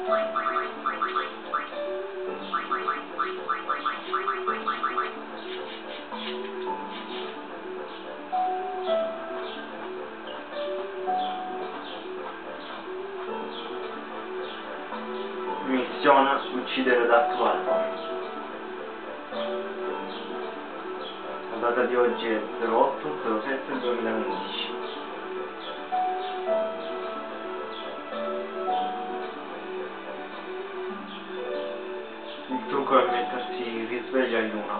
Missione uccidere Dark Valor. La data di oggi è 08/07/2011. Il trucco è mettersi il risveglio in una.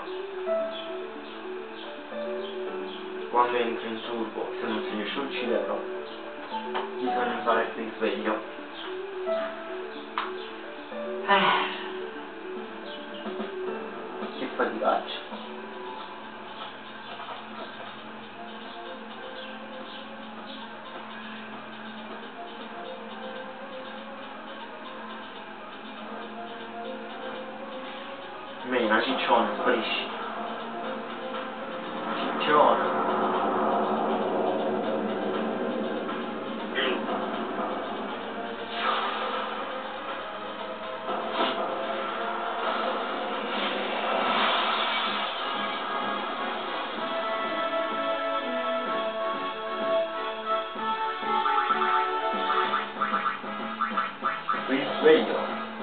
Quando entri in turbo, se non si riesce a ucciderlo, bisogna usare il risveglio. Che faticaccia. Mena, ciccione, sparisci. Ciccione. Risveglio.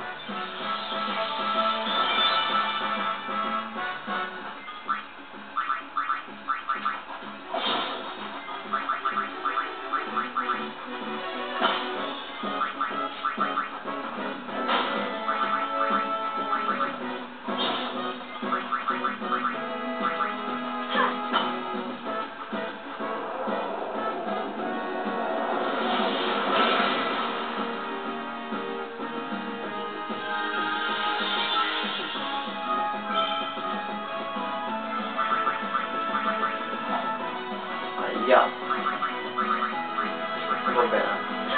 Ahia. Va bene.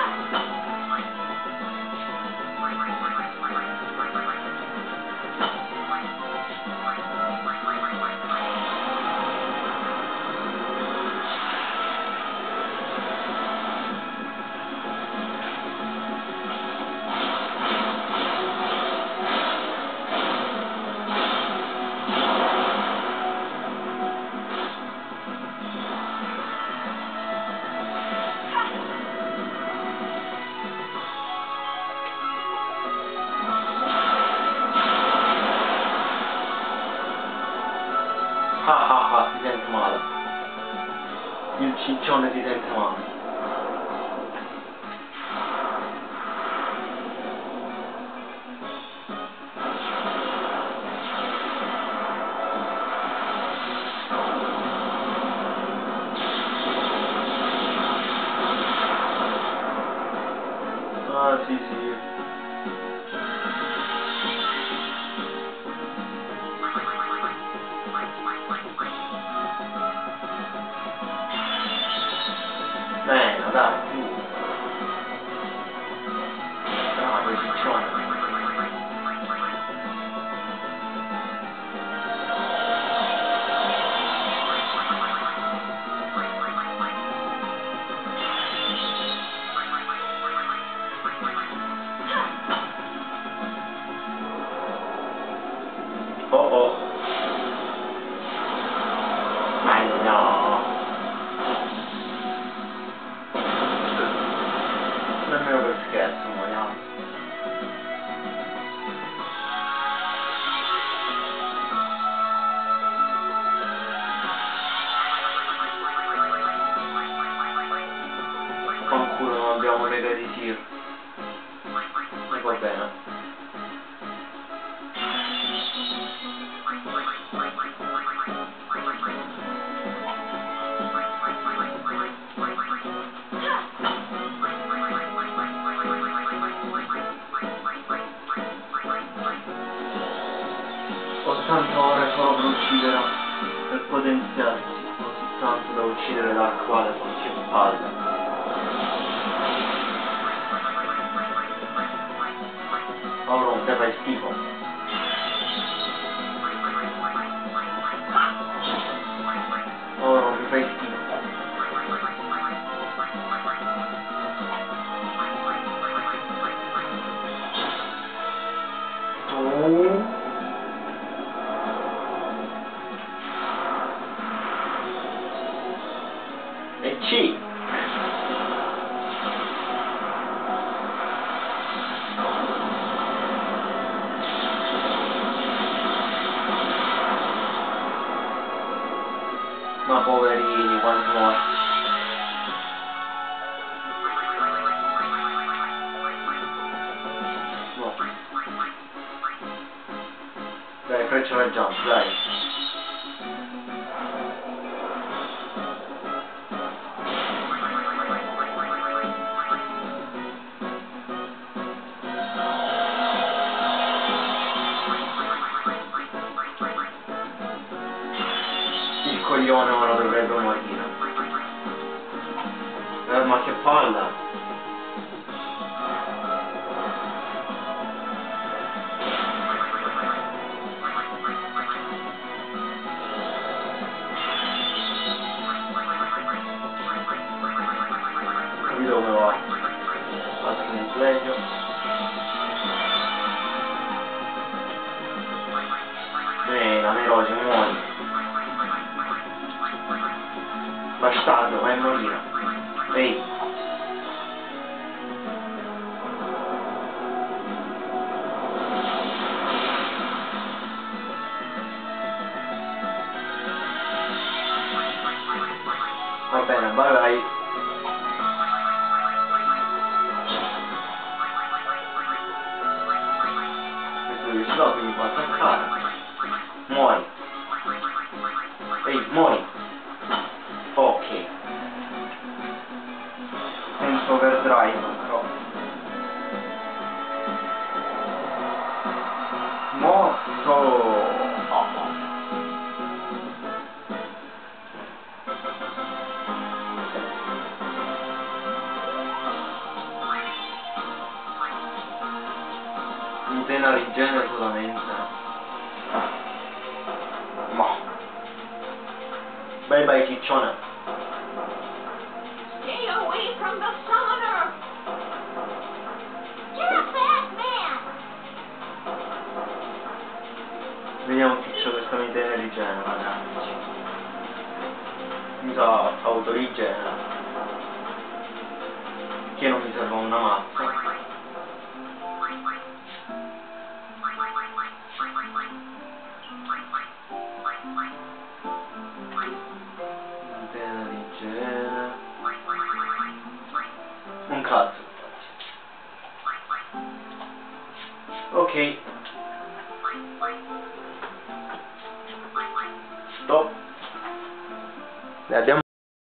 Si sente male. Il ciccione si sente male. Ah sì sì. Dai, su. Bravo, ciccione. Oh oh. No. Nemmeno per scherzo, muoiamo. Fanculo, non abbiamo un'idea di Sir. E va bene. Ho 80 ore solo per uccidere, per potenziarsi così tanto da uccidere Dark Valor, che palle. Auron, te fai schifo. Auron, mi fai schifo. Ma poverini, quanti morti. No. Dai, faccio la jump, dai. Il coglione ora dovrebbe morire. Ma che palla! Capito come va? Altro mi sveglio. La Merosi muori. Bastardo, vai a morire. Ehi. Va bene, bye bye. Questo dopo mi può attaccare. Muori. Ehi, muori. Ok. Senza overdrive però. Morto. Oh. Intena rigenera solamente. Ma. Bye bye ciccione. Stay away from the summoner! You're a bad man! Vediamo ciccio questa mi intena rigenera, ragazzi. Mi sa autorigenera. Che non mi serve una mazza. Antena di genere. Un cazzo. Ok.